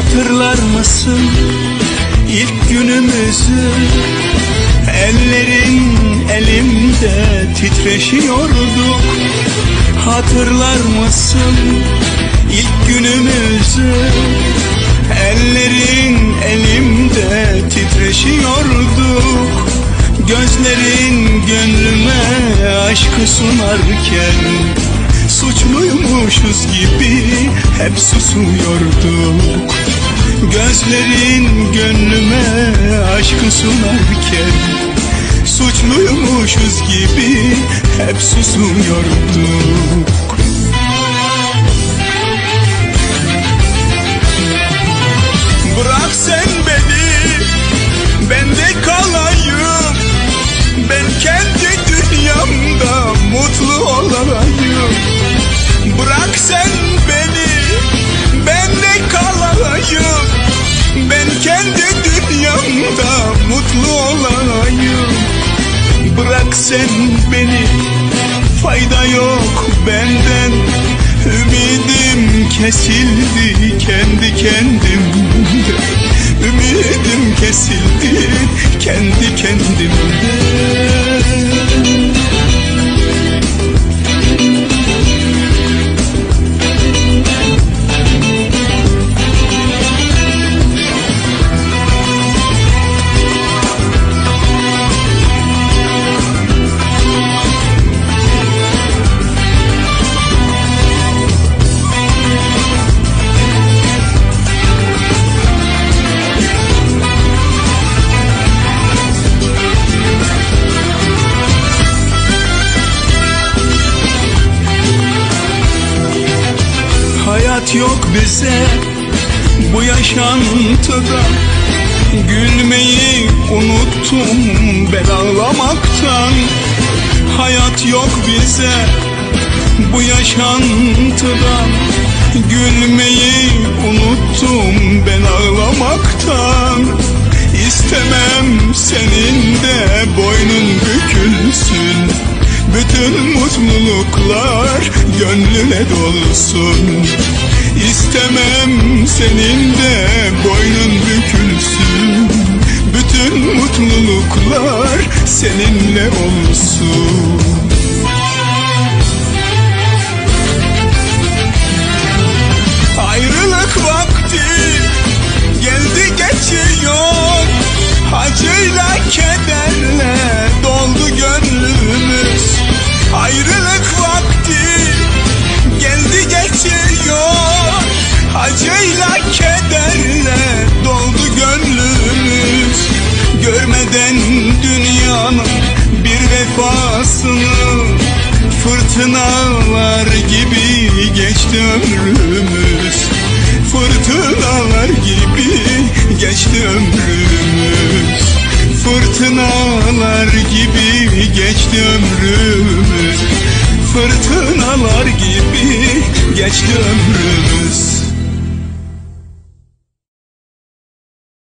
Hatırlar mısın ilk günümüzü? Ellerin elimde titreşiyorduk. Hatırlar mısın ilk günümüzü? Ellerin elimde titreşiyorduk. Gözlerin gönlüme aşkı sunarken suçluymuşuz gibi hep susuyorduk. Gözlerin gönlüme aşkı sunarken suçluymuşuz gibi hep susuyorduk. Bırak sen beni, ben de kalayım. Ben kendi dünyamda mutlu olayım. Bırak sen beni, ben de kalayım. Ben kendi dünyamda mutlu olayım. Bırak sen beni, fayda yok benden. Ümidim kesildi kendi kendimde. Ümidim kesildi kendi kendimde. Hayat yok bize bu yaşantıda. Gülmeyi unuttum ben ağlamaktan. Hayat yok bize bu yaşantıda. Gülmeyi unuttum ben ağlamaktan. İstemem senin de boynun bükülsün. Bütün mutluluklar gönlüne dolsun. İstemem senin de boynun bükülsün. Bütün mutluluklar seninle olsun. Ayrılık vakti geldi geçiyor. Acıyla kederle doldu gönlümüz. Ayrılık vakti geldi geçiyor. Acıyla kederle doldu gönlümüz. Görmeden dünyanın bir vefasını, fırtınalar gibi geçti ömrümüz. Fırtınalar gibi geçti ömrümüz. Fırtınalar gibi geçti ömrümüz. Fırtınalar gibi geçti ömrümüz.